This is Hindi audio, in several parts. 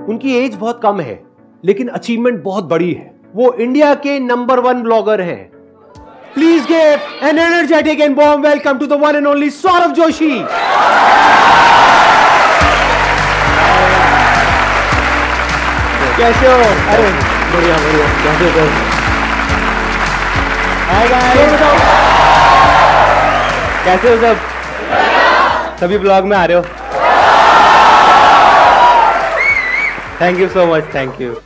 उनकी एज बहुत कम है लेकिन अचीवमेंट बहुत बड़ी है। वो इंडिया के नंबर 1 ब्लॉगर हैं। Please give an energetic and warm welcome to the one and only Saurabh Joshi. कैसे हो? अरे बढ़िया बढ़िया, कैसे हो? हाय गाइस, कैसे हो सब? सभी ब्लॉग में आ रहे हो? Thank you so much, thank you.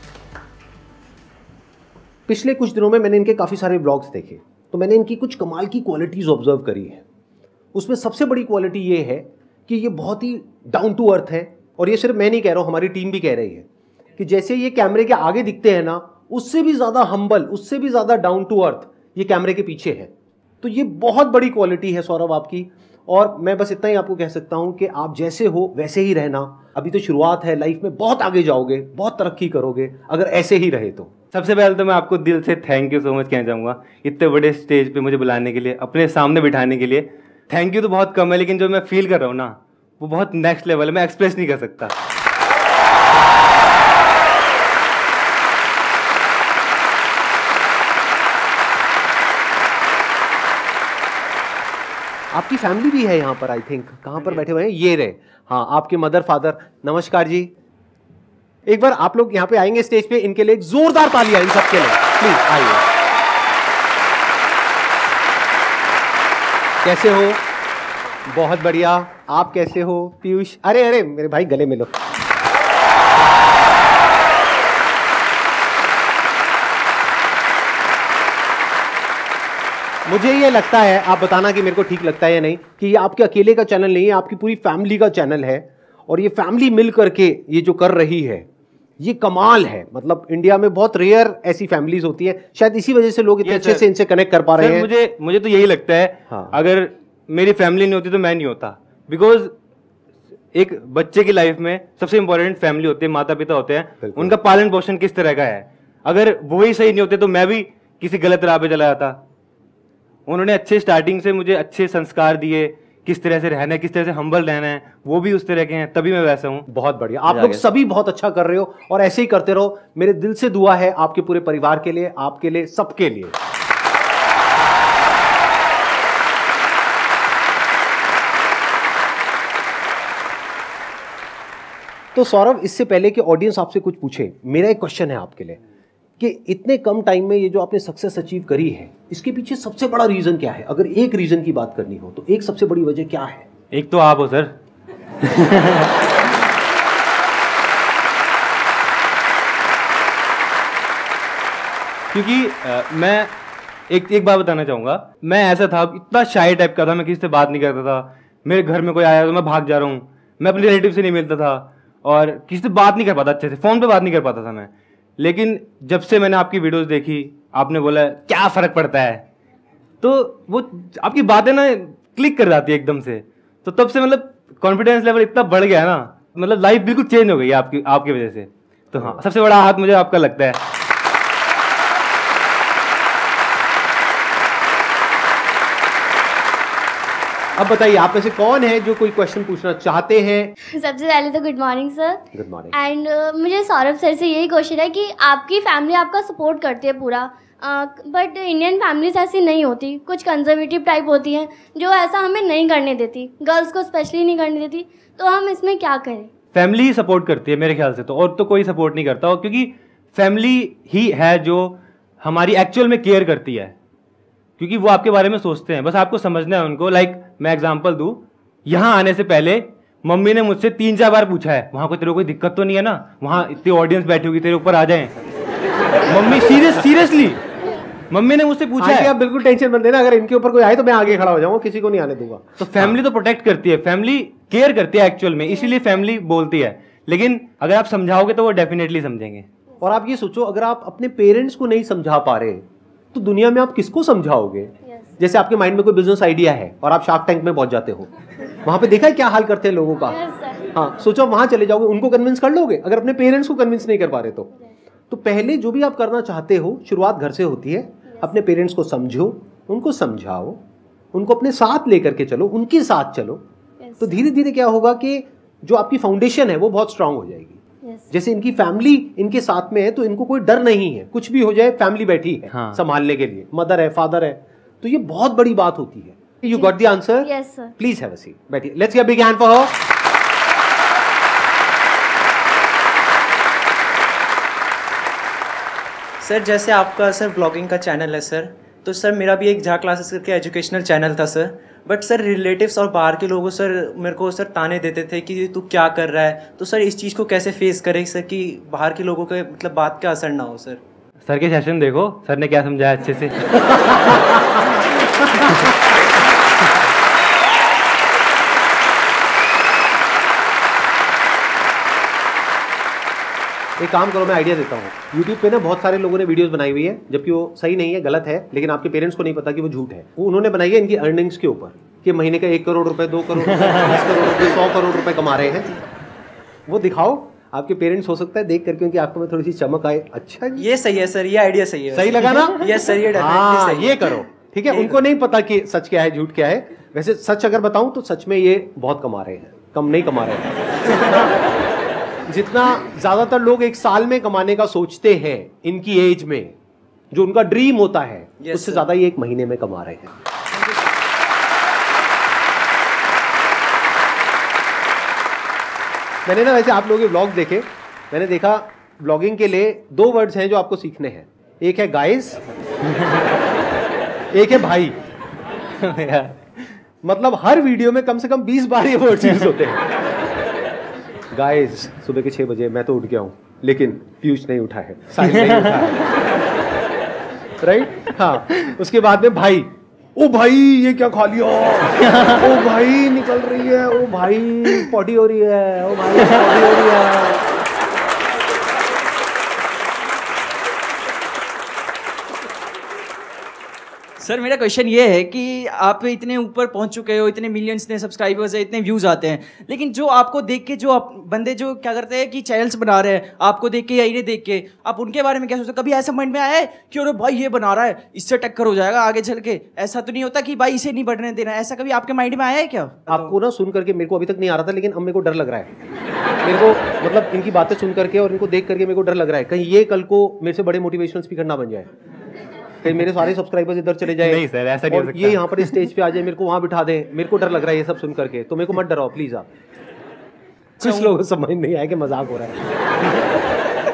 पिछले कुछ दिनों में मैंने इनके काफ़ी सारे ब्लॉग्स देखे तो मैंने इनकी कुछ कमाल की क्वालिटीज़ ऑब्जर्व करी है। उसमें सबसे बड़ी क्वालिटी ये है कि ये बहुत ही डाउन टू अर्थ है। और ये सिर्फ मैं नहीं कह रहा हूँ, हमारी टीम भी कह रही है कि जैसे ये कैमरे के आगे दिखते हैं ना, उससे भी ज़्यादा हम्बल, उससे भी ज़्यादा डाउन टू अर्थ ये कैमरे के पीछे है। तो ये बहुत बड़ी क्वालिटी है सौरभ आपकी। और मैं बस इतना ही आपको कह सकता हूं कि आप जैसे हो वैसे ही रहना। अभी तो शुरुआत है, लाइफ में बहुत आगे जाओगे, बहुत तरक्की करोगे अगर ऐसे ही रहे तो। सबसे पहले तो मैं आपको दिल से थैंक यू सो मच कहना चाहूँगा, इतने बड़े स्टेज पे मुझे बुलाने के लिए, अपने सामने बिठाने के लिए। थैंक यू तो बहुत कम है, लेकिन जो मैं फील कर रहा हूँ ना वो बहुत नेक्स्ट लेवल है, मैं एक्सप्रेस नहीं कर सकता। आपकी फैमिली भी है यहाँ पर, आई थिंक। कहाँ पर बैठे हुए हैं? ये रहे। हाँ, आपके मदर फादर। नमस्कार जी। एक बार आप लोग यहाँ पे आएंगे स्टेज पे, इनके लिए एक जोरदार तालियां इन सबके लिए, प्लीज आइए। कैसे हो? बहुत बढ़िया। आप कैसे हो पीयूष? अरे अरे मेरे भाई, गले मिलो। मुझे ये लगता है, आप बताना कि मेरे को ठीक लगता है या नहीं, कि ये आपके अकेले का चैनल नहीं है, आपकी पूरी फैमिली का चैनल है। और ये फैमिली मिल करके ये जो कर रही है ये कमाल है। मतलब इंडिया में बहुत रेयर ऐसी फैमिलीज होती है, शायद इसी वजह से लोग इतने अच्छे से इनसे कनेक्ट कर पा रहे हैं। मुझे तो यही लगता है। हाँ। अगर मेरी फैमिली नहीं होती तो मैं नहीं होता। बिकॉज एक बच्चे की लाइफ में सबसे इंपॉर्टेंट फैमिली होती है, माता पिता होते हैं। उनका पालन पोषण किस तरह का है, अगर वो ही सही नहीं होते तो मैं भी किसी गलत राह पे चला जाता। उन्होंने अच्छे स्टार्टिंग से मुझे अच्छे संस्कार दिए, किस तरह से रहना है, किस तरह से हम्बल रहना है, वो भी उस तरह के हैं, तभी मैं वैसा हूँ। बहुत बढ़िया, आप लोग सभी बहुत अच्छा कर रहे हो और ऐसे ही करते रहो। मेरे दिल से दुआ है आपके पूरे परिवार के लिए, आपके लिए, सबके लिए। तो सौरभ, इससे पहले कि ऑडियंस आपसे कुछ पूछे, मेरा एक क्वेश्चन है आपके लिए कि इतने कम टाइम में ये जो आपने सक्सेस अचीव करी है, इसके पीछे सबसे बड़ा रीजन क्या है? अगर एक रीजन की बात करनी हो तो एक सबसे बड़ी वजह क्या है? एक तो आप हो सर। क्योंकि मैं एक बात बताना चाहूंगा, मैं ऐसा था, इतना शाय टाइप का था, मैं किसी से बात नहीं करता था। मेरे घर में कोई आया तो मैं भाग जा रहा हूँ, मैं अपने रिलेटिव से नहीं मिलता था और किसी से बात नहीं कर पाता, अच्छे से फोन पे बात नहीं कर पाता था मैं। लेकिन जब से मैंने आपकी वीडियोस देखी, आपने बोला क्या फर्क पड़ता है, तो वो आपकी बातें ना क्लिक कर जाती है एकदम से। तो तब से मतलब कॉन्फिडेंस लेवल इतना बढ़ गया ना, मतलब लाइफ बिल्कुल चेंज हो गई है आपकी वजह से। तो हाँ, सबसे बड़ा हाथ मुझे आपका लगता है। अब बताइए, आप में से कौन है जो कोई क्वेश्चन पूछना चाहते हैं? सबसे पहले तो good morning sir. Good morning. And मुझे सौरभ सर से यही क्वेश्चन है कि आपकी फैमिली आपका सपोर्ट करती है पूरा, बट इंडियन फैमिलीज ऐसी नहीं होती, कुछ कंजर्वेटिव टाइप होती हैं जो ऐसा हमें नहीं करने देती, गर्ल्स को स्पेशली नहीं करने देती। तो हम इसमें क्या करें? फैमिली ही सपोर्ट करती है मेरे ख्याल से, तो और तो कोई सपोर्ट नहीं करता, क्योंकि फैमिली ही है जो हमारी एक्चुअल में केयर करती है, क्योंकि वो आपके बारे में सोचते हैं। बस आपको समझना है उनको। लाइक मैं एग्जांपल दूं, यहाँ आने से पहले मम्मी ने मुझसे 3-4 बार पूछा है, वहां तेरे को कोई दिक्कत तो नहीं है ना, वहां इतनी ऑडियंस बैठी होगी, तेरे ऊपर आ जाए। मम्मी सीरियसली मम्मी ने मुझसे पूछा है। आप बिल्कुल टेंशन मत लेना, अगर इनके ऊपर कोई आए तो मैं आगे खड़ा हो जाऊंगा, किसी को नहीं आने दूंगा। तो फैमिली तो प्रोटेक्ट करती है, फैमिली केयर करती है एक्चुअल में, इसीलिए फैमिली बोलती है। लेकिन अगर आप समझाओगे तो वो डेफिनेटली समझेंगे। और आप ये सोचो, अगर आप अपने पेरेंट्स को नहीं समझा पा रहे तो दुनिया में आप किसको समझाओगे? जैसे आपके माइंड में कोई बिजनेस आइडिया है और आप शार्क टैंक में पहुंच जाते हो, वहां पे देखा है क्या हाल करते हैं लोगों का। हाँ, सोचो वहां चले जाओगे, उनको कन्विंस कर लोगे? अगर अपने पेरेंट्स को कन्विंस नहीं कर पा रहे तो पहले जो भी आप करना चाहते हो, शुरुआत घर से होती है। अपने पेरेंट्स को समझो, उनको समझाओ, उनको अपने साथ लेकर के चलो, उनके साथ चलो। तो धीरे धीरे क्या होगा कि जो आपकी फाउंडेशन है वो बहुत स्ट्रांग हो जाएगी। जैसे इनकी फैमिली इनके साथ में है तो इनको कोई डर नहीं है, कुछ भी हो जाए फैमिली बैठी है संभालने के लिए, मदर है, फादर है, तो ये बहुत बड़ी बात होती है। You got the answer? Yes sir. Please have a seat, बैठिए। Let's give a big hand for her. Sir जैसे आपका सर ब्लॉगिंग का चैनल है सर, तो सर मेरा भी एक जहाँ क्लासेस करके एजुकेशनल चैनल था सर, बट सर रिलेटिव्स और बाहर के लोगों सर मेरे को सर ताने देते थे कि तू क्या कर रहा है, तो सर इस चीज़ को कैसे फेस करें सर कि बाहर के लोगों के मतलब बात का असर ना हो सर? सर के सेशन देखो, सर ने क्या समझाया अच्छे से। एक काम करो, मैं आइडिया देता हूँ। यूट्यूब पे ना बहुत सारे लोगों ने वीडियोस बनाई हुई है, जबकि वो सही नहीं है, गलत है, लेकिन आपके पेरेंट्स को नहीं पता कि वो झूठ है। वो उन्होंने बनाई है इनकी अर्निंग्स के ऊपर कि महीने का 1 करोड़ रुपए, 2 करोड़ रुपए, 20 करोड़ रुपए, 100 करोड़ रुपए कमा रहे हैं। वो दिखाओ, आपके पेरेंट्स हो सकता है देख करके उनकी आंखों में थोड़ी सी चमक आए। अच्छा ये सही है सर, ये आइडिया सही है। सही लगा ना? यस सर, ये हाँ, ये करो, ठीक है। उनको नहीं पता कि सच क्या है झूठ क्या है। वैसे सच अगर बताऊं तो सच में ये बहुत कमा रहे हैं, कम नहीं कमा रहे हैं। जितना ज्यादातर लोग एक साल में कमाने का सोचते हैं इनकी एज में, जो उनका ड्रीम होता है, उससे ज्यादा ये 1 महीने में कमा रहे हैं। मैंने ना वैसे आप लोगों के व्लॉग देखे, मैंने देखा व्लॉगिंग के लिए 2 वर्ड्स हैं जो आपको सीखने हैं। एक है गाइस, एक है भाई। मतलब हर वीडियो में कम से कम 20 बार ये वर्ड्स यूज होते हैं। गाइस, सुबह के 6 बजे मैं तो उठ गया हूं, लेकिन पीयूष नहीं उठा है, साहिल नहीं उठा है। राइट? हाँ। उसके बाद में भाई, ओ भाई ये क्या खा लिया, ओ भाई निकल रही है, ओ भाई पॉटी हो रही है, ओ भाई पॉटी हो रही है। सर मेरा क्वेश्चन ये है कि आप इतने ऊपर पहुंच चुके हो, इतने मिलियंस ने सब्सक्राइबर्स है, इतने व्यूज़ आते हैं, लेकिन जो आपको देख के जो आप बंदे जो क्या करते हैं कि चैनल्स बना रहे हैं आपको देख के या इन्हें देख के, आप उनके बारे में क्या सोचते हो? कभी ऐसा माइंड में आया है कि अरे भाई ये बना रहा है, इससे टक्कर हो जाएगा आगे चल के? ऐसा तो नहीं होता कि भाई इसे नहीं बढ़ने देना, ऐसा कभी आपके माइंड में आया है क्या? आपको ना सुन करके मेरे को अभी तक नहीं आ रहा था, लेकिन अब मेरे को डर लग रहा है। मेरे को मतलब इनकी बातें सुन करके और इनको देख करके मेरे को डर लग रहा है, कहीं ये कल को मेरे से बड़े मोटिवेशनल स्पीकर ना बन जाए, कहीं मेरे सारे सब्सक्राइबर्स इधर चले जाए। नहीं सर, ऐसा नहीं हो सकता। ये यहाँ पर स्टेज पे आ जाए, मेरे को वहां बिठा दे। मेरे को डर लग रहा है ये सब सुन करके, तो मेरे को मत डराओ प्लीज। आप कुछ लोगों को समझ नहीं आया कि मजाक हो रहा है।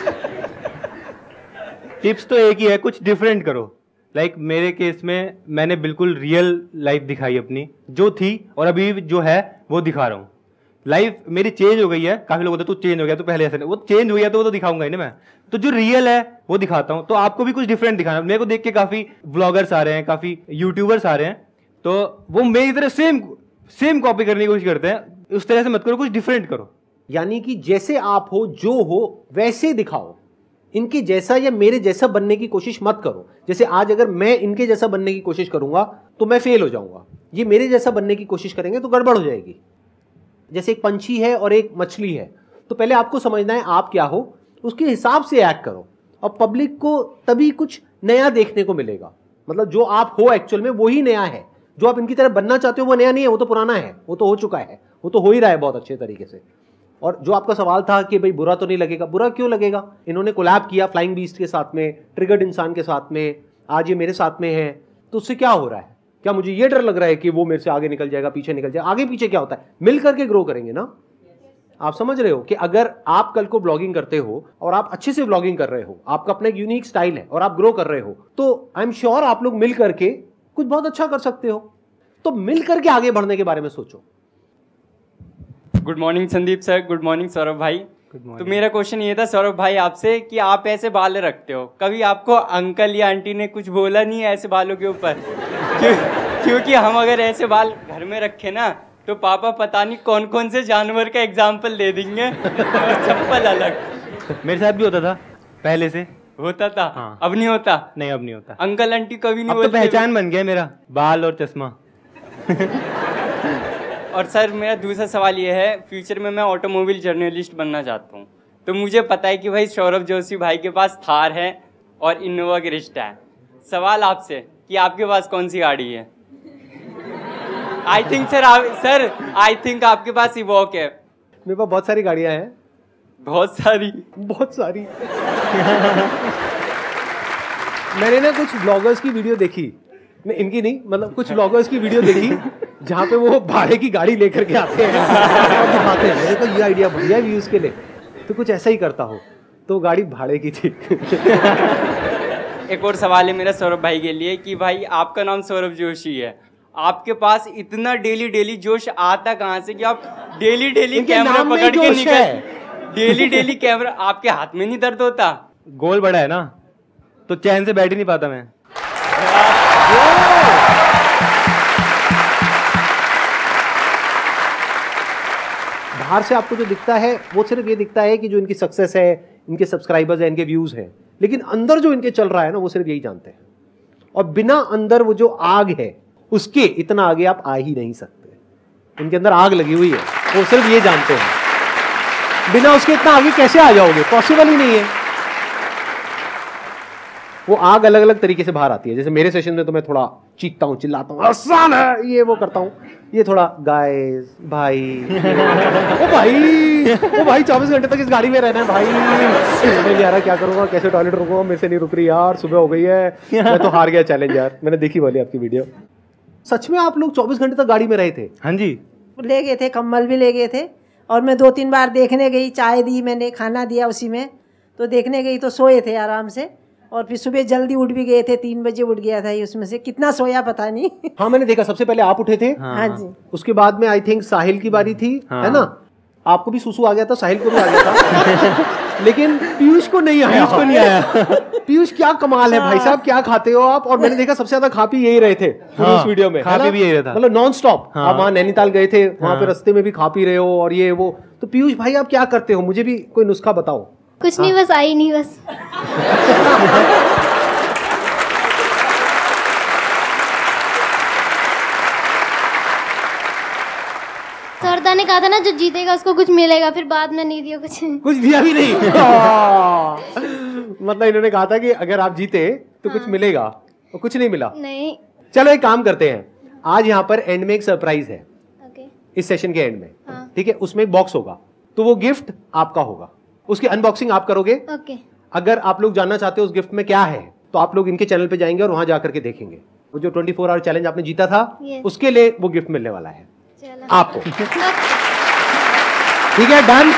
टिप्स तो एक ही है, कुछ डिफरेंट करो। लाइक मेरे केस में मैंने बिल्कुल रियल लाइफ दिखाई अपनी, जो थी और अभी जो है वो दिखा रहा हूँ। लाइफ मेरी चेंज हो गई है। काफी लोग होते हैं तू चेंज हो गया, तो पहले ऐसा नहीं, वो चेंज हो गया तो वो तो दिखाऊंगा ही ना मैं। तो जो रियल है वो दिखाता हूँ। तो आपको भी कुछ डिफरेंट दिखाना। मेरे को देख के काफी व्लॉगर्स आ रहे हैं, काफी यूट्यूबर्स आ रहे हैं, तो वो मेरी तरह सेम कॉपी करने की कोशिश करते हैं। उस तरह से मत करो, कुछ डिफरेंट करो। यानी कि जैसे आप हो, जो हो वैसे दिखाओ। इनके जैसा या मेरे जैसा बनने की कोशिश मत करो। जैसे आज अगर मैं इनके जैसा बनने की कोशिश करूंगा तो मैं फेल हो जाऊंगा, ये मेरे जैसा बनने की कोशिश करेंगे तो गड़बड़ हो जाएगी। जैसे एक पंछी है और एक मछली है, तो पहले आपको समझना है आप क्या हो, उसके हिसाब से एक्ट करो, और पब्लिक को तभी कुछ नया देखने को मिलेगा। मतलब जो आप हो एक्चुअल में वही नया है, जो आप इनकी तरह बनना चाहते हो वो नया नहीं है, वो तो पुराना है, वो तो हो चुका है, वो तो हो ही रहा है बहुत अच्छे तरीके से। और जो आपका सवाल था कि भाई बुरा तो नहीं लगेगा, बुरा क्यों लगेगा? इन्होंने कोलैब किया फ्लाइंग बीस्ट के साथ में, ट्रिगर्ड इंसान के साथ में, आज ये मेरे साथ में है, तो उससे क्या हो रहा है? क्या मुझे ये डर लग रहा है कि वो मेरे से आगे निकल जाएगा, पीछे निकल जाएगा? आगे पीछे क्या होता है, मिल करके ग्रो करेंगे ना। आप समझ रहे हो कि अगर आप कल को ब्लॉगिंग करते हो और आप अच्छे से ब्लॉगिंग कर रहे हो, आपका अपना एक यूनिक स्टाइल है और आप ग्रो कर रहे हो, तो आई एम श्योर आप लोग मिल करके कुछ बहुत अच्छा कर सकते हो। तो मिल करके आगे बढ़ने के बारे में सोचो। Good morning Sandeep sir, good morning Saurabh भाई। तो मेरा क्वेश्चन ये था सौरभ भाई आपसे कि आप ऐसे बाल रखते हो, कभी आपको अंकल या आंटी ने कुछ बोला नहीं है ऐसे बालों के ऊपर? क्योंकि हम अगर ऐसे बाल घर में रखे ना तो पापा पता नहीं कौन कौन से जानवर का एग्जाम्पल दे देंगे, चप्पल अलग। मेरे साथ भी होता था, पहले से होता था। हाँ। अब नहीं होता? नहीं, अब नहीं होता। अंकल आंटी कभी नहीं अब तो पहचान बन गया मेरा, बाल और चश्मा। और सर मेरा दूसरा सवाल ये है, फ्यूचर में मैं ऑटोमोबाइल जर्नलिस्ट बनना चाहता हूँ, तो मुझे पता है कि भाई सौरभ जोशी भाई के पास थार है और इनोवा क्रिस्टा है। सवाल आपसे कि आपके पास कौन सी गाड़ी है? आई थिंक आपके पास इवॉक है। मेरे पास बहुत सारी गाड़ियां हैं, बहुत सारी। बहुत सारी। मैंने ना कुछ ब्लॉगर्स की वीडियो देखी, नहीं इनकी नहीं, मतलब कुछ ब्लॉगर्स की वीडियो देखी जहाँ पे वो भाड़े की गाड़ी लेकर के आते हैं और दिखाते हैं। मैंने कहा ये आइडिया बढ़िया व्यूज के लिए, तो कुछ ऐसा ही करता हो। तो गाड़ी भाड़े की थी। एक और सवाल है मेरा सौरभ भाई के लिए कि भाई आपका नाम सौरभ जोशी है, आपके पास इतना डेली डेली जोश आता कहाँ से कि आप डेली डेली कैमरा पकड़ के निकल, डेली कैमरा, आपके हाथ में नहीं दर्द होता? गोल बड़ा है ना, तो चैन से बैठ ही नहीं पाता मैं। बाहर से आपको जो दिखता है वो सिर्फ ये दिखता है कि जो इनकी सक्सेस है, इनके सब्सक्राइबर्स हैं, इनके व्यूज हैं, लेकिन अंदर जो इनके चल रहा है ना वो सिर्फ यही जानते हैं। और बिना अंदर वो जो आग है उसके इतना आगे आप आ ही नहीं सकते। इनके अंदर आग लगी हुई है, वो सिर्फ ये जानते हैं। बिना उसके इतना आगे कैसे आ जाओगे, पॉसिबल ही नहीं है। वो आग अलग अलग तरीके से बाहर आती है। जैसे मेरे सेशन में तो मैं थोड़ा चीखता हूँ, चिल्लाता हूँ, आसान है ये वो करता हूँ। ये थोड़ा गाइस भाई, ओ भाई 24 घंटे तक इस गाड़ी में रहना है भाई, नहीं आ रहा, क्या करूंगा, कैसे टॉयलेट रुकूंगा, मेरे से नहीं रुक रही यार, सुबह हो गई है, मैं तो हार गया चैलेंज यार। मैंने देखी वाली आपकी वीडियो। सच में आप लोग 24 घंटे तक गाड़ी में रहे थे? हाँ जी, ले गए थे, कम्बल भी ले गए थे। और मैं 2-3 बार देखने गई, चाय दी मैंने, खाना दिया उसी में, तो देखने गई तो सोए थे आराम से। और फिर सुबह जल्दी उठ भी गए थे, 3 बजे उठ गया था। उसमें से कितना सोया पता नहीं। हाँ मैंने देखा, सबसे पहले आप उठे थे। हाँ जी। उसके बाद में आई थिंक साहिल की बारी थी, है ना? आपको भी सुसु आ गया था, साहिल को भी आ गया था। लेकिन पीयूष को नहीं आया। पीयूष क्या कमाल है भाई साहब, क्या खाते हो आप? और मैंने देखा सबसे ज्यादा खा पी यही रहे थे पूरी इस वीडियो में, खा पी भी यही रहा था, मतलब नॉन स्टॉप। आप वहाँ नैनीताल गए थे, वहाँ पे रास्ते में भी खा पी रहे हो और ये वो। तो पीयूष भाई आप क्या करते हो, मुझे भी कोई नुस्खा बताओ। कुछ नहीं, बस आई नहीं बस। सरदा ने कहा था ना जो जीतेगा उसको कुछ मिलेगा, फिर बाद में नहीं दिया कुछ दिया भी नहीं। मतलब इन्होंने कहा था कि अगर आप जीते तो कुछ मिलेगा, और कुछ नहीं मिला। नहीं। चलो एक काम करते हैं, आज यहाँ पर एंड में एक सरप्राइज है। ओके। इस सेशन के एंड में, हाँ। ठीक है, उसमें एक बॉक्स होगा, तो वो गिफ्ट आपका होगा, उसकी अनबॉक्सिंग आप करोगे। ओके। अगर आप लोग जानना चाहते हो उस गिफ्ट में क्या है, तो आप लोग इनके चैनल पे जाएंगे और वहां जाकर के देखेंगे। वो जो 24 आवर चैलेंज आपने जीता था, उसके लिए वो गिफ्ट मिलने वाला है आपको। ठीक है, डन।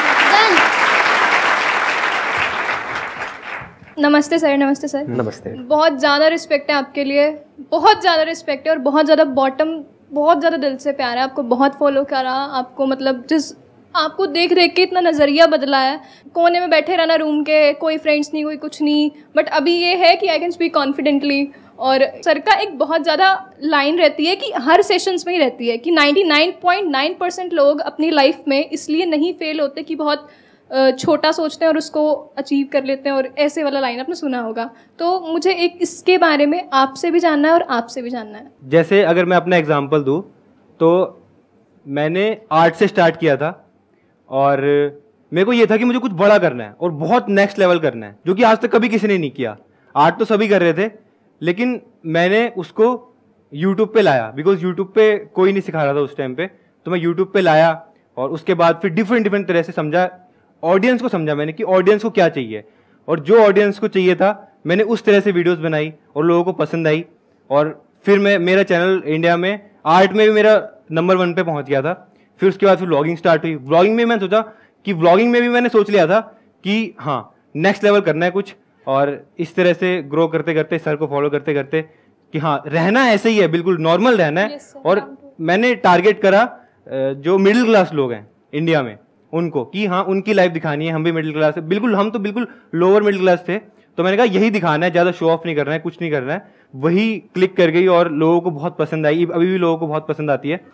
नमस्ते सर। नमस्ते सर। नमस्ते। बहुत ज़्यादा रिस्पेक्ट है आपके लिए, बहुत ज़्यादा रिस्पेक्ट है, और बहुत ज़्यादा बहुत ज़्यादा दिल से प्यार है आपको। बहुत फॉलो करा आपको, मतलब जिस आपको देख के इतना नज़रिया बदला है। कोने में बैठे रहना रूम के, कोई फ्रेंड्स नहीं, कोई कुछ नहीं, बट अभी ये है कि आई कैन स्पीक कॉन्फिडेंटली। और सर का एक बहुत ज़्यादा लाइन रहती है कि हर सेशंस में ही रहती है कि 99.9% लोग अपनी लाइफ में इसलिए नहीं फेल होते कि बहुत छोटा सोचते हैं और उसको अचीव कर लेते हैं, और ऐसे वाला लाइन आपने सुना होगा। तो मुझे एक इसके बारे में आपसे भी जानना है और आपसे भी जानना है। जैसे अगर मैं अपना एग्जांपल दूं तो मैंने आर्ट से स्टार्ट किया था, और मेरे को ये था कि मुझे कुछ बड़ा करना है और बहुत नेक्स्ट लेवल करना है, जो कि आज तक कभी किसी ने नहीं किया। आर्ट तो सभी कर रहे थे, लेकिन मैंने उसको YouTube पे लाया, बिकॉज YouTube पे कोई नहीं सिखा रहा था उस टाइम पे। तो मैं YouTube पे लाया और उसके बाद फिर डिफरेंट तरह से समझा, ऑडियंस को समझा मैंने कि ऑडियंस को क्या चाहिए, और जो ऑडियंस को चाहिए था मैंने उस तरह से वीडियोस बनाई और लोगों को पसंद आई। और फिर मेरा चैनल इंडिया में आर्ट में भी मेरा नंबर 1 पे पहुंच गया था। फिर उसके बाद फिर व्लॉगिंग स्टार्ट हुई। व्लॉगिंग में मैंने सोचा कि व्लॉगिंग में भी मैंने सोच लिया था कि हाँ नेक्स्ट लेवल करना है कुछ, और इस तरह से ग्रो करते करते, सर को फॉलो करते करते कि हाँ रहना ऐसे ही है, बिल्कुल नॉर्मल रहना है। और मैंने टारगेट करा जो मिडिल क्लास लोग हैं इंडिया में, उनको, कि हाँ उनकी लाइफ दिखानी है। हम भी मिडिल क्लास है, बिल्कुल, हम तो बिल्कुल लोअर मिडिल क्लास थे। तो मैंने कहा यही दिखाना है, ज़्यादा शो ऑफ नहीं करना है, कुछ नहीं करना है। वही क्लिक कर गई और लोगों को बहुत पसंद आई, अभी भी लोगों को बहुत पसंद आती है।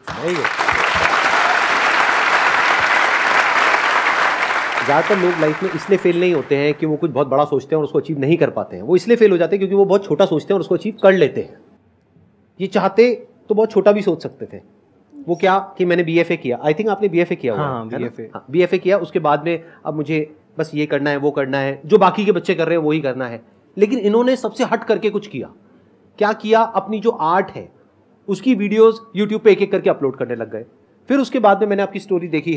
ज़्यादातर लोग लाइफ में इसलिए फेल नहीं होते हैं कि वो कुछ बहुत बड़ा सोचते हैं और उसको अचीव नहीं कर पाते हैं। वो इसलिए फेल हो जाते हैं क्योंकि वो बहुत छोटा सोचते हैं और उसको अचीव कर लेते हैं। ये चाहते तो बहुत छोटा भी सोच सकते थे। वो क्या कि मैंने BFA किया, आई थिंक आपने BFA किया हुआ है। BFA किया, उसके बाद में अब मुझे बस ये करना है, वो करना है, जो बाकी के बच्चे कर रहे हैं वही करना है। लेकिन इन्होंने सबसे हट करके कुछ किया। क्या किया? अपनी जो आर्ट है उसकी वीडियोस यूट्यूब पे एक एक करके अपलोड करने लग गए। फिर उसके बाद में मैंने आपकी स्टोरी देखी है,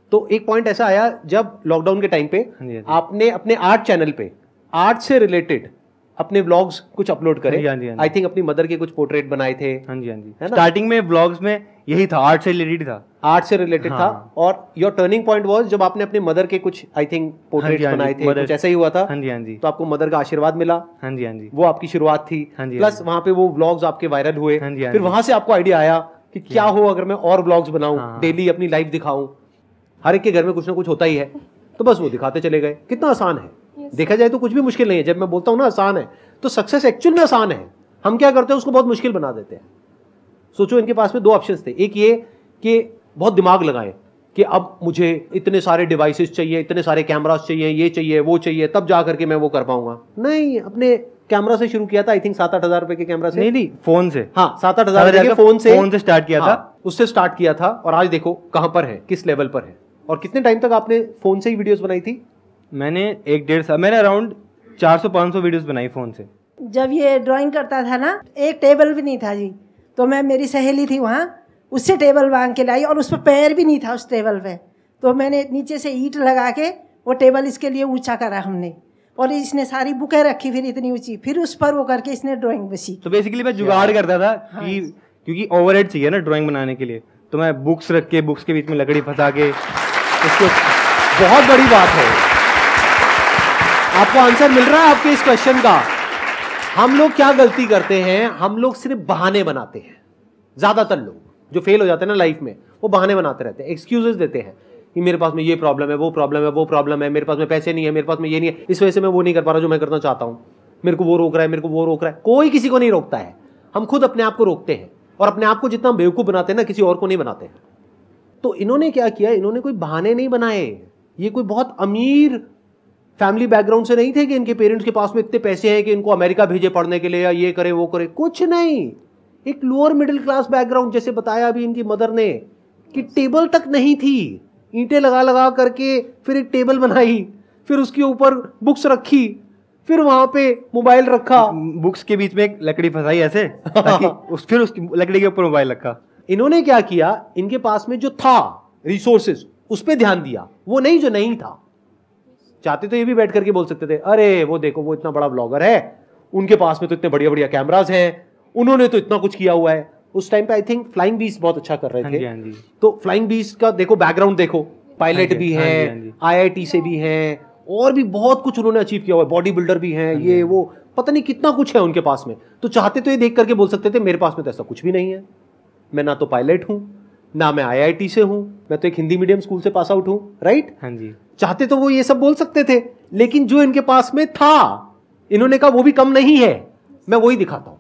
तो एक पॉइंट ऐसा आया जब लॉकडाउन के टाइम पे हाँ जी। आपने अपने आर्ट चैनल पे आर्ट से रिलेटेड अपने व्लॉग्स कुछ अपलोड करे। हाँ जी, हाँ जी। आई थिंक अपनी मदर के कुछ पोर्ट्रेट बनाए थे। हाँ जी, हाँ जी। है ना? स्टार्टिंग में व्लॉग्स में यही था, आर्ट से रिलेटेड था। आर्ट से रिलेटेड हाँ। था। और योर टर्निंग पॉइंट वाज जब आपने अपने मदर के कुछ आई थिंक पोर्ट्रेट्स हाँ जी, बनाए थे, मदर- कुछ ऐसा ही हुआ था। हाँ जी, हाँ जी। तो आपको मदर का आशीर्वाद मिला। हाँ जी, हाँ जी। वो आपकी शुरुआत थी। हाँ जी, प्लस हाँ वहां पे वो व्लॉग्स आपके वायरल हुए। हाँ जी, हाँ फिर जी। वहां से आपको आइडिया आया कि क्या हो अगर मैं और व्लॉग्स बनाऊं, हाँ। डेली अपनी लाइफ दिखाऊं। हर एक के घर में कुछ ना कुछ होता ही है, तो बस वो दिखाते चले गए। कितना आसान है। देखा जाए तो कुछ भी मुश्किल नहीं है। जब मैं बोलता हूं ना आसान है, तो सक्सेस एक्चुअल में आसान है। हम क्या करते हैं, उसको बहुत मुश्किल बना देते हैं। सोचो इनके पास में दो ऑप्शंस थे। एक ये कि बहुत दिमाग लगाएं कि अब मुझे इतने सारे डिवाइसेस चाहिए, इतने सारे कैमरास चाहिए, ये चाहिए वो चाहिए, तब जा करके मैं वो कर पाऊंगा। नहीं, अपने कैमरा से शुरू किया था। आई थिंक 7-8 हजार रुपए के कैमरा से। नहीं, फोन से। हाँ, 7-8 हजार रुपए के फोन से स्टार्ट किया था। उससे स्टार्ट किया था। और आज देखो कहां पर है, किस लेवल पर है। और कितने टाइम तक आपने फोन से ही वीडियोस बनाई थी? मैंने 1-1.5 साल, मैंने अराउंड 400-500 वीडियोस बनाई फोन से। जब ये ड्राइंग करता था ना, एक टेबल भी नहीं था जी, तो मैं, मेरी सहेली थी वहाँ, उससे टेबल मांग के लाई, और उस पर पैर भी नहीं था उस टेबल पे। तो मैंने नीचे से ईंट लगा के वो टेबल इसके लिए ऊंचा करा हमने, और इसने सारी बुकें रखी फिर इतनी ऊंची, फिर उस पर वो करके इसने ड्राइंग बसी। तो बेसिकली मैं जुगाड़ करता था कि क्योंकि ओवरहेड चाहिए ना ड्राइंग बनाने के लिए, तो मैं बुक्स रख के, बुक्स के बीच में लकड़ी फंसा के इसको। बहुत बड़ी बात है। आपको आंसर मिल रहा है आपके इस क्वेश्चन का। हम लोग क्या गलती करते हैं, हम लोग सिर्फ बहाने बनाते हैं। ज्यादातर लोग जो फेल हो जाते हैं ना लाइफ में, वो बहाने बनाते रहते हैं, एक्सक्यूजेस देते हैं कि मेरे पास में ये प्रॉब्लम है, वो प्रॉब्लम है, वो प्रॉब्लम है, मेरे पास में पैसे नहीं है, मेरे पास में ये नहीं है, इस वजह से मैं वो नहीं कर पा रहा जो मैं करना चाहता हूं, मेरे को वो रोक रहा है, मेरे को वो रोक रहा है। कोई किसी को नहीं रोकता है, हम खुद अपने आप को रोकते हैं। और अपने आप को जितना बेवकूफ बनाते हैं ना, किसी और को नहीं बनाते हैं। तो इन्होंने क्या किया, इन्होंने कोई बहाने नहीं बनाए। ये कोई बहुत अमीर फैमिली बैकग्राउंड से नहीं थे कि इनके पेरेंट्स के पास में इतने पैसे हैं कि इनको अमेरिका भेजे पढ़ने के लिए, या ये करे वो करे, कुछ नहीं। एक लोअर मिडिल क्लास बैकग्राउंड, जैसे बताया अभी इनकी मदर ने, कि टेबल तक नहीं थी, ईंटें लगा लगा करके फिर एक टेबल बनाई, फिर उसके ऊपर बुक्स रखी, फिर वहां पे मोबाइल रखा, बुक्स के बीच में एक लकड़ी फंसाई ऐसे ताकि फिर उसकी लकड़ी के ऊपर मोबाइल रखा। इन्होंने क्या किया, इनके पास में जो था रिसोर्सेज, उस पर ध्यान दिया, वो नहीं जो नहीं था। चाहते तो ये भी बैठ करके बोल सकते थे, अरे वो देखो वो इतना बड़ा ब्लॉगर है, उनके पास में तो इतने बढ़िया बढ़िया कैमराज हैं, उन्होंने तो इतना कुछ किया हुआ है। उस टाइम पे आई थिंक फ्लाइंग बीस्ट बहुत अच्छा कर रहे थे। हाँ जी। तो फ्लाइंग बीस्ट का देखो बैकग्राउंड देखो, पायलट भी है, IIT से भी हैं, और भी बहुत कुछ उन्होंने अचीव किया हुआ है, बॉडी बिल्डर भी हैं, ये वो पता नहीं कितना कुछ है उनके पास में। तो चाहते तो ये देख करके बोल सकते थे, मेरे पास में तो ऐसा कुछ भी नहीं है, मैं ना तो पायलट हूं, ना मैं IIT से हूं, मैं तो एक हिंदी मीडियम स्कूल से पास आउट हूं, राइट? हाँ जी। चाहते तो वो ये सब बोल सकते थे, लेकिन जो इनके पास में था, इन्होंने कहा वो भी कम नहीं है, मैं वही दिखाता हूं।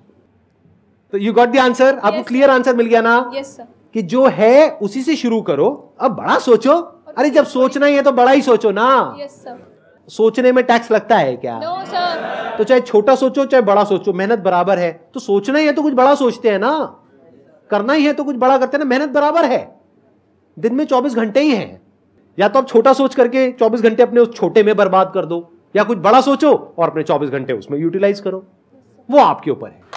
तो यू गॉट द आंसर। आपको क्लियर आंसर मिल गया ना? Yes sir. कि जो है उसी से शुरू करो, अब बड़ा सोचो। अरे जब सोचना ही है तो बड़ा ही सोचो ना। Yes sir. सोचने में टैक्स लगता है क्या? No sir. तो चाहे छोटा सोचो चाहे बड़ा सोचो, मेहनत बराबर है। तो सोचना ही है तो कुछ बड़ा सोचते हैं ना, करना ही है तो कुछ बड़ा करते हैं ना, मेहनत बराबर है। दिन में 24 घंटे ही हैं, या तो आप छोटा सोच करके 24 घंटे अपने उस छोटे में बर्बाद कर दो, या कुछ बड़ा सोचो और अपने 24 घंटे उसमें यूटिलाइज करो। वो आपके ऊपर है।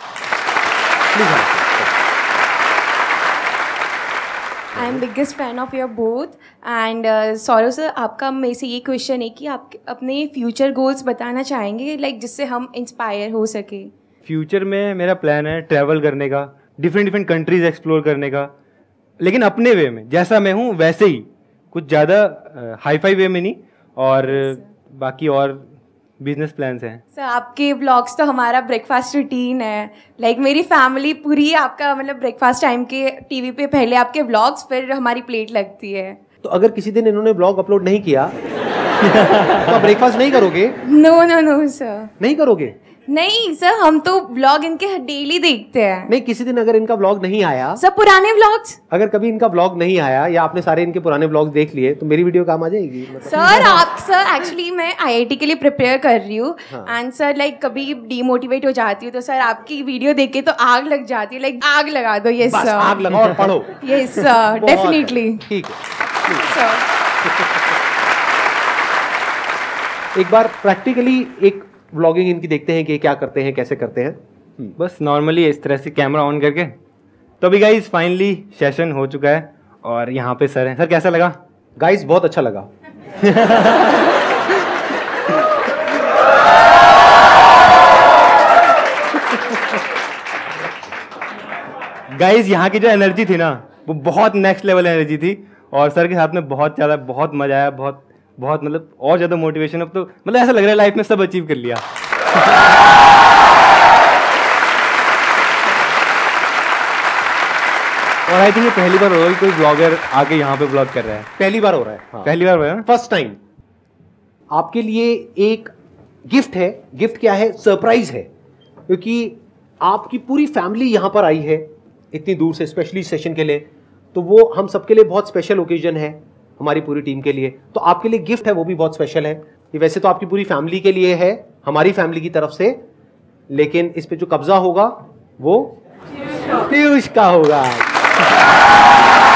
I am biggest fan of your both and Saurav sir, आपका मेरे से ये क्वेश्चन है कि आप अपने फ्यूचर गोल्स बताना चाहेंगे, लाइक जिससे हम इंस्पायर हो सके। फ्यूचर में मेरा प्लान है ट्रैवल करने का, डिफरेंट कंट्रीज एक्सप्लोर करने का, लेकिन अपने वे में, जैसा मैं हूँ वैसे ही, कुछ ज़्यादा हाई फाई वे में नहीं। और बाकी और बिजनेस प्लान्स हैं। सर आपके व्लॉग्स तो हमारा ब्रेकफास्ट रूटीन है, लाइक मेरी फैमिली पूरी आपका मतलब ब्रेकफास्ट टाइम के टीवी पे पहले आपके व्लॉग्स, फिर हमारी प्लेट लगती है। तो अगर किसी दिन इन्होंने ब्लॉग अपलोड नहीं किया तो ब्रेकफास्ट नहीं करोगे? नो नो नो सर, नहीं करोगे? नहीं सर, हम तो व्लॉग इनके डेली देखते हैं। नहीं, किसी दिन अगर इनका व्लॉग नहीं आया, सर पुराने व्लॉग्स, अगर कभी इनका व्लॉग नहीं आया या आपने सारे इनके पुराने व्लॉग्स देख लिए, तो मेरी वीडियो काम आ जाएगी? सर आप, सर एक्चुअली मैं IIT के लिए प्रिपेयर कर रही हूँ एंड सर लाइक कभी डीमोटिवेट हो जाती हूँ, तो सर आपकी वीडियो देख के तो आग लग जाती है, लाइक आग लगा दो। यस सर, आग लगाओ और पढ़ो। Yes sir, definitely. ठीक है। एक बार प्रैक्टिकली एक व्लॉगिंग इनकी देखते हैं कि क्या करते हैं, कैसे करते हैं। बस नॉर्मली इस तरह से कैमरा ऑन करके। तो अभी गाइस फाइनली सेशन हो चुका है और यहाँ पे सर हैं। सर कैसा लगा? गाइस बहुत अच्छा लगा। गाइस यहाँ की जो एनर्जी थी ना वो बहुत नेक्स्ट लेवल एनर्जी थी, और सर के साथ में बहुत ज़्यादा बहुत मजा आया, बहुत बहुत मतलब और ज़्यादा मोटिवेशन। अब तो मतलब ऐसा लग रहा है लाइफ में सब अचीव कर लिया। और आई थिंक ये पहली बार हो रहा है कोई ब्लॉगर आके यहाँ पे ब्लॉग कर रहा है। पहली बार हो रहा है। हाँ। पहली बार हो रहा है, फर्स्ट टाइम। आपके लिए एक गिफ्ट है। गिफ्ट क्या है? सरप्राइज है, क्योंकि आपकी पूरी फैमिली यहाँ पर आई है इतनी दूर से स्पेशली सेशन के लिए, तो वो हम सबके लिए बहुत स्पेशल ओकेजन है, हमारी पूरी टीम के लिए। तो आपके लिए गिफ्ट है वो भी बहुत स्पेशल है। ये वैसे तो आपकी पूरी फैमिली के लिए है, हमारी फैमिली की तरफ से, लेकिन इस पे जो कब्जा होगा वो पीयूष का होगा।